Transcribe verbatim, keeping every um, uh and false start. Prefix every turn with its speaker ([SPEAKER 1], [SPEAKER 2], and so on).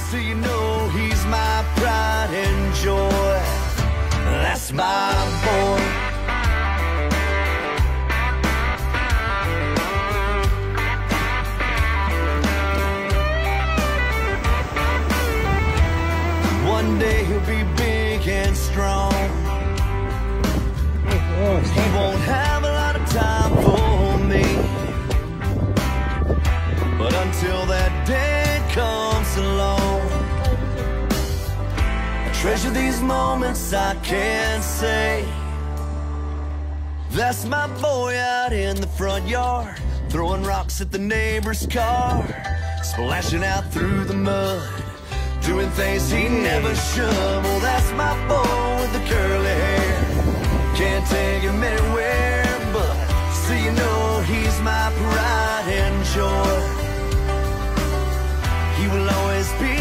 [SPEAKER 1] so you know he's my pride and joy. That's my boy. One day he'll be big and strong. He won't have a lot of time for me, but until that day comes along, I treasure these moments I can't say. That's my boy out in the front yard, throwing rocks at the neighbor's car, splashing out through the mud, doing things he never should. Well, that's my boy with the curly hair. Can't take him anywhere, but so you know he's my pride and joy. He will always be